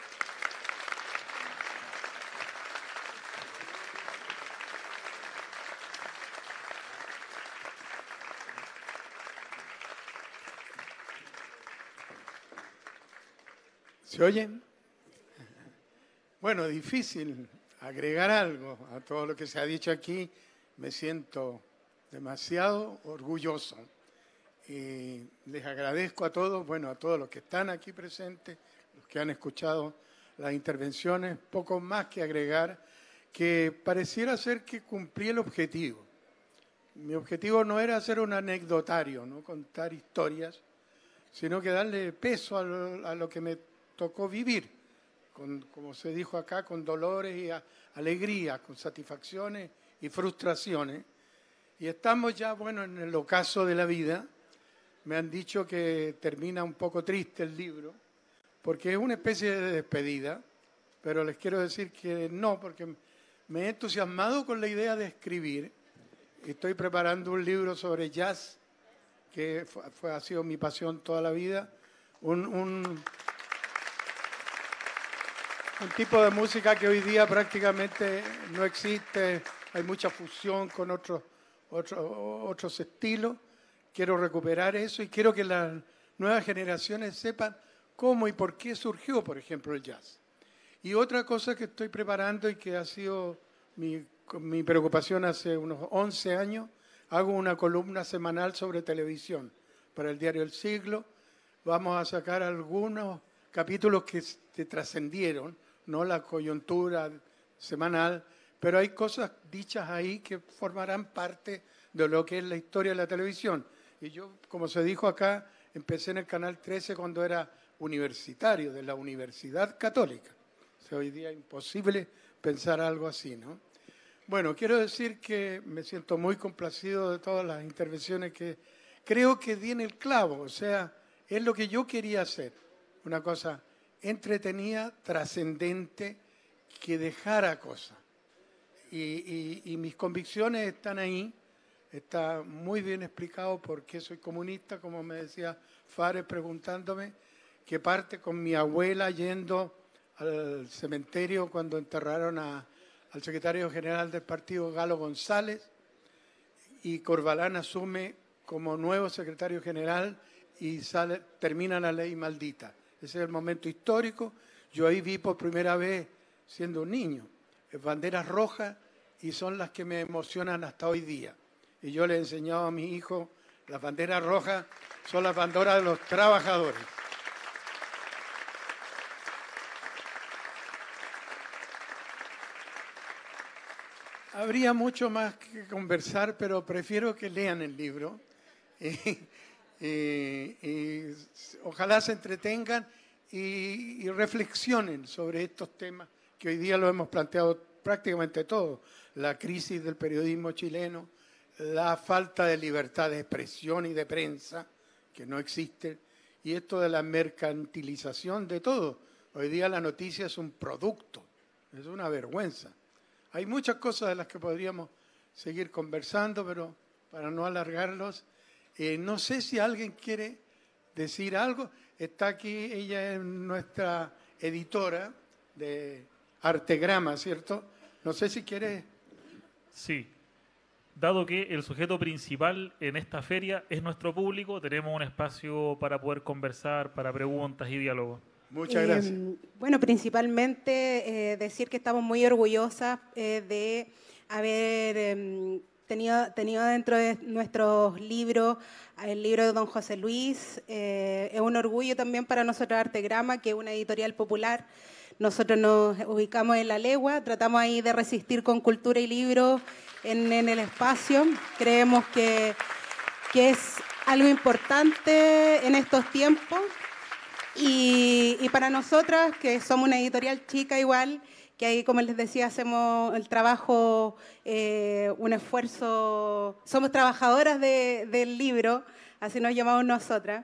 ¿Se oyen? Bueno, difícil agregar algo a todo lo que se ha dicho aquí. Me siento demasiado orgulloso. Y les agradezco a todos, bueno, a todos los que están aquí presentes, los que han escuchado las intervenciones, poco más que agregar, que pareciera ser que cumplí el objetivo. Mi objetivo no era hacer un anecdotario, no contar historias, sino que darle peso a lo, a lo que me tocó vivir, con, como se dijo acá, con dolores y a, alegrías, con satisfacciones y frustraciones. Y estamos ya, bueno, en el ocaso de la vida. Me han dicho que termina un poco triste el libro, porque es una especie de despedida, pero les quiero decir que no, porque me he entusiasmado con la idea de escribir. Estoy preparando un libro sobre jazz, que fue, fue, ha sido mi pasión toda la vida. Un... un un tipo de música que hoy día prácticamente no existe, hay mucha fusión con otros, otros, otros estilos. Quiero recuperar eso y quiero que las nuevas generaciones sepan cómo y por qué surgió, por ejemplo, el jazz. Y otra cosa que estoy preparando y que ha sido mi, mi preocupación hace unos once años, hago una columna semanal sobre televisión para el diario El Siglo. Vamos a sacar algunos capítulos que, que trascendieron, no la coyuntura semanal, pero hay cosas dichas ahí que formarán parte de lo que es la historia de la televisión. Y yo, como se dijo acá, empecé en el Canal trece cuando era universitario, de la Universidad Católica. O sea, hoy día es imposible pensar algo así, ¿no? Bueno, quiero decir que me siento muy complacido de todas las intervenciones que creo que di en el clavo. O sea, es lo que yo quería hacer. Una cosa entretenida, trascendente, que dejara cosas. Y, y, y mis convicciones están ahí. Está muy bien explicado por qué soy comunista, como me decía Fares preguntándome, que parte con mi abuela yendo al cementerio cuando enterraron a, al secretario general del partido, Galo González, y Corbalán asume como nuevo secretario general y sale, termina la ley maldita. Ese es el momento histórico. Yo ahí vi por primera vez, siendo un niño, banderas rojas y son las que me emocionan hasta hoy día. Y yo le he enseñado a mi hijo, las banderas rojas son las banderas de los trabajadores. Habría mucho más que conversar, pero prefiero que lean el libro. Y, y, y ojalá se entretengan y, y reflexionen sobre estos temas que hoy día lo hemos planteado prácticamente todos. La crisis del periodismo chileno, la falta de libertad de expresión y de prensa, que no existe, y esto de la mercantilización de todo. Hoy día la noticia es un producto, es una vergüenza. Hay muchas cosas de las que podríamos seguir conversando, pero para no alargarlos, eh, no sé si alguien quiere decir algo. Está aquí, ella es nuestra editora de Artegrama, ¿cierto? No sé si quiere... Sí. Dado que el sujeto principal en esta feria es nuestro público, tenemos un espacio para poder conversar, para preguntas y diálogo. Muchas gracias. Eh, bueno, principalmente eh, decir que estamos muy orgullosas eh, de haber eh, tenido, tenido dentro de nuestros libros el libro de don José Luis. Eh, es un orgullo también para nosotros Artegrama, que es una editorial popular. Nosotros nos ubicamos en La Legua, tratamos ahí de resistir con cultura y libros en, en el espacio. Creemos que, que es algo importante en estos tiempos. Y, y para nosotras, que somos una editorial chica igual, que ahí, como les decía, hacemos el trabajo, eh, un esfuerzo, somos trabajadoras de, del libro, así nos llamamos nosotras.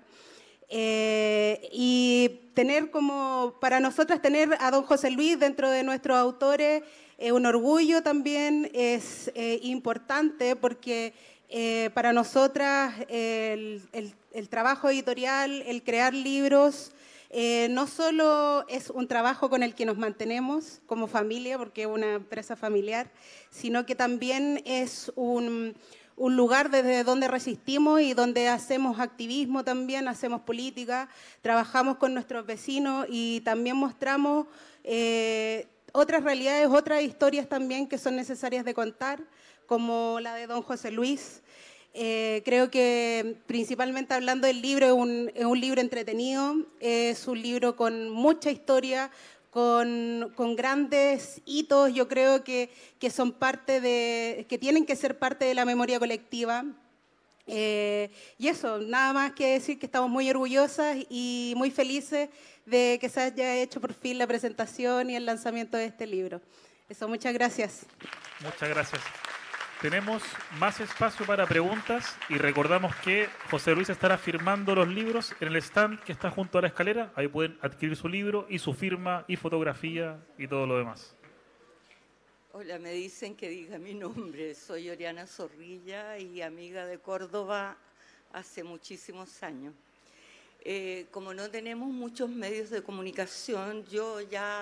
Eh, y tener como, para nosotras, tener a don José Luis dentro de nuestros autores es un orgullo también, es eh, importante porque eh, para nosotras el, el, el trabajo editorial, el crear libros, Eh, no solo es un trabajo con el que nos mantenemos como familia, porque es una empresa familiar, sino que también es un, un lugar desde donde resistimos y donde hacemos activismo también, hacemos política, trabajamos con nuestros vecinos y también mostramos eh, otras realidades, otras historias también que son necesarias de contar, como la de don José Luis. Eh, creo que principalmente hablando del libro, es un, es un libro entretenido, es un libro con mucha historia, con, con grandes hitos, yo creo que, que son parte de, que tienen que ser parte de la memoria colectiva. Eh, y eso, nada más que decir que estamos muy orgullosas y muy felices de que se haya hecho por fin la presentación y el lanzamiento de este libro. Eso, muchas gracias. Muchas gracias. Tenemos más espacio para preguntas y recordamos que José Luis estará firmando los libros en el stand que está junto a la escalera. Ahí pueden adquirir su libro y su firma y fotografía y todo lo demás. Hola, me dicen que diga mi nombre. Soy Oriana Zorrilla y amiga de Córdoba hace muchísimos años. Eh, como no tenemos muchos medios de comunicación, yo ya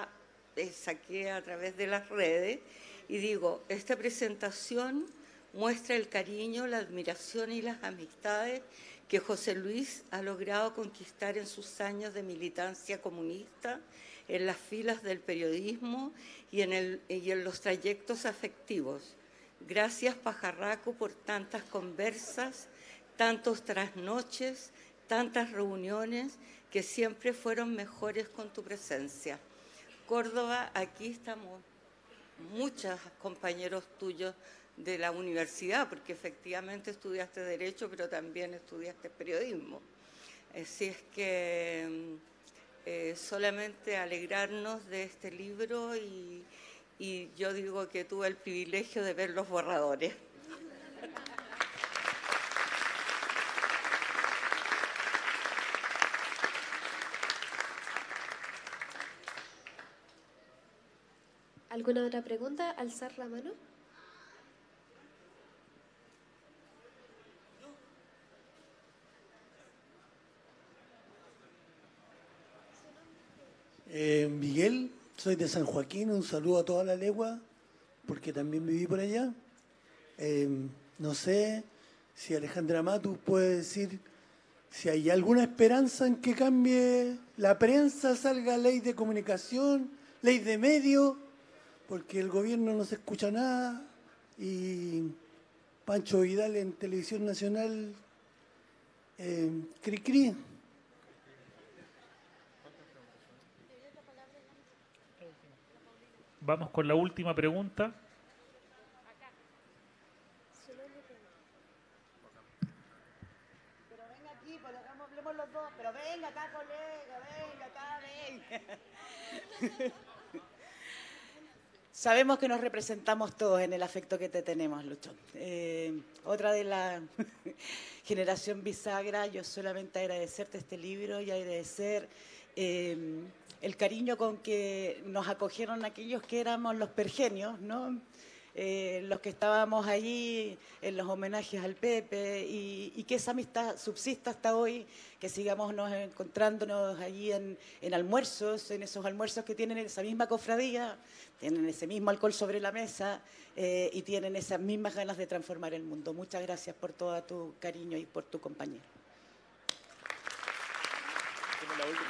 eh, saqué a través de las redes y digo, esta presentación muestra el cariño, la admiración y las amistades que José Luis ha logrado conquistar en sus años de militancia comunista, en las filas del periodismo y en, el, y en los trayectos afectivos. Gracias, Pajarraco, por tantas conversas, tantos trasnoches, tantas reuniones que siempre fueron mejores con tu presencia. Córdoba, aquí estamos muchos compañeros tuyos de la universidad, porque efectivamente estudiaste Derecho, pero también estudiaste Periodismo. Así es que eh, solamente alegrarnos de este libro y, y yo digo que tuve el privilegio de ver los borradores. ¿Alguna otra pregunta? ¿Alzar la mano? Eh, Miguel, soy de San Joaquín, un saludo a toda la legua, porque también viví por allá. Eh, no sé si Alejandra Matus puede decir si hay alguna esperanza en que cambie la prensa, salga ley de comunicación, ley de medios, porque el gobierno no se escucha nada y Pancho Vidal en Televisión Nacional, eh, cri cri. Vamos con la última pregunta. Pero venga aquí, pues hagamos, hablemos los dos. Pero venga acá, colega, venga acá, venga. Sabemos que nos representamos todos en el afecto que te tenemos, Lucho. Eh, otra de la generación bisagra, yo solamente agradecerte este libro y agradecer eh, el cariño con que nos acogieron aquellos que éramos los pergenios, ¿no? Eh, los que estábamos allí en los homenajes al Pepe y, y que esa amistad subsista hasta hoy, que sigamos nos encontrándonos allí en, en almuerzos, en esos almuerzos que tienen esa misma cofradía, tienen ese mismo alcohol sobre la mesa eh, y tienen esas mismas ganas de transformar el mundo. Muchas gracias por todo tu cariño y por tu compañía. La última.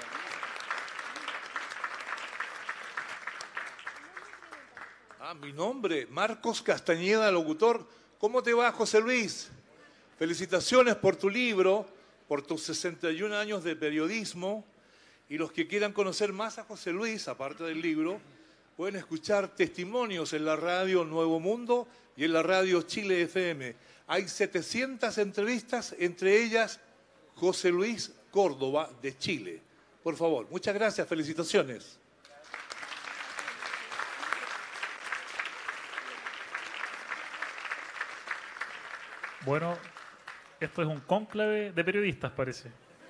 Ah, mi nombre, Marcos Castañeda, locutor. ¿Cómo te va, José Luis? Felicitaciones por tu libro, por tus sesenta y un años de periodismo. Y los que quieran conocer más a José Luis, aparte del libro, pueden escuchar testimonios en la radio Nuevo Mundo y en la radio Chile F M. Hay setecientas entrevistas, entre ellas José Luis Córdoba de Chile. Por favor, muchas gracias, felicitaciones. Bueno, esto es un cónclave de periodistas, parece.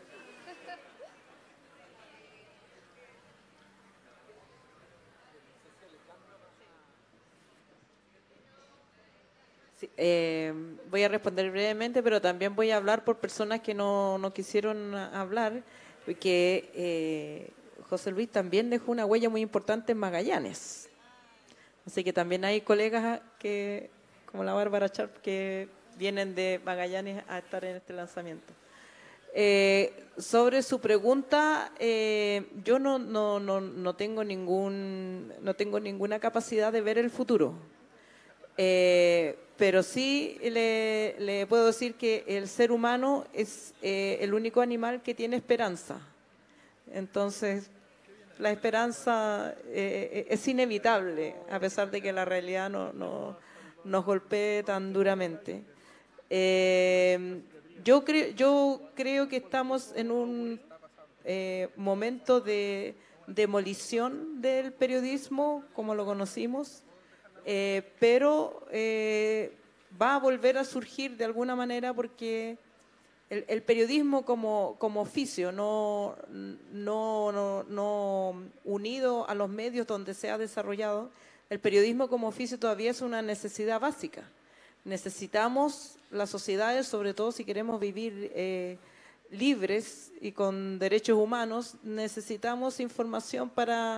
Sí, eh, voy a responder brevemente, pero también voy a hablar por personas que no, no quisieron hablar, porque eh, José Luis también dejó una huella muy importante en Magallanes. Así que también hay colegas que, como la Bárbara Charp, que vienen de Magallanes a estar en este lanzamiento. Eh, sobre su pregunta, eh, yo no, no, no, no, tengo ningún, no tengo ninguna capacidad de ver el futuro, eh, pero sí le, le puedo decir que el ser humano es eh, el único animal que tiene esperanza. Entonces, la esperanza eh, es inevitable, a pesar de que la realidad no, no, nos golpee tan duramente. Eh, yo, creo, yo creo que estamos en un eh, momento de demolición del periodismo, como lo conocimos, eh, pero eh, va a volver a surgir de alguna manera porque el, el periodismo como, como oficio, no, no, no, no unido a los medios donde se ha desarrollado, el periodismo como oficio todavía es una necesidad básica. Necesitamos las sociedades, sobre todo si queremos vivir eh, libres y con derechos humanos, necesitamos información para,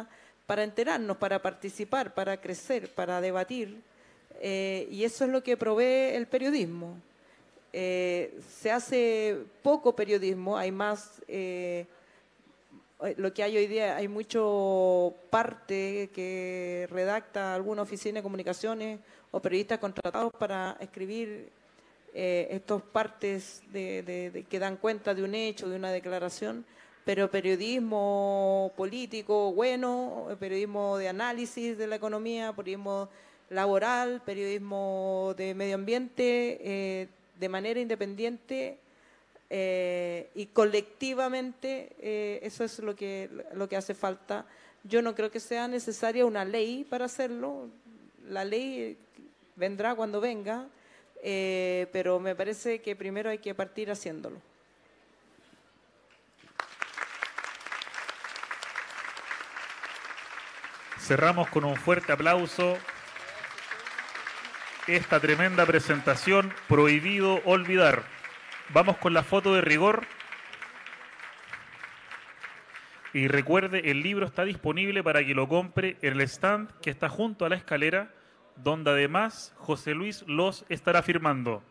para enterarnos, para participar, para crecer, para debatir. Eh, y eso es lo que provee el periodismo. Eh, se hace poco periodismo, hay más, eh, lo que hay hoy día, hay mucho parte que redacta alguna oficina de comunicaciones o periodistas contratados para escribir eh, estos partes de, de, de, que dan cuenta de un hecho, de una declaración, pero periodismo político bueno, periodismo de análisis de la economía, periodismo laboral, periodismo de medio ambiente, eh, de manera independiente eh, y colectivamente, eh, eso es lo que, lo que hace falta. Yo no creo que sea necesaria una ley para hacerlo, la ley vendrá cuando venga, eh, pero me parece que primero hay que partir haciéndolo. Cerramos con un fuerte aplauso esta tremenda presentación, Prohibido Olvidar. Vamos con la foto de rigor. Y recuerde, el libro está disponible para que lo compre en el stand que está junto a la escalera, donde además José Luis los estará firmando.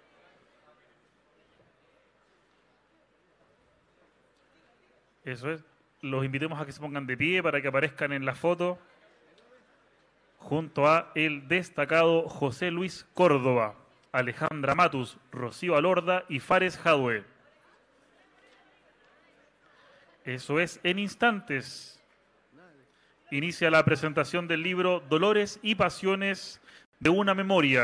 Eso es. Los invitemos a que se pongan de pie para que aparezcan en la foto junto a el destacado José Luis Córdoba, Alejandra Matus, Rocío Alorda y Fares Jadwe. Eso es, en instantes inicia la presentación del libro Dolores y Pasiones de una Memoria.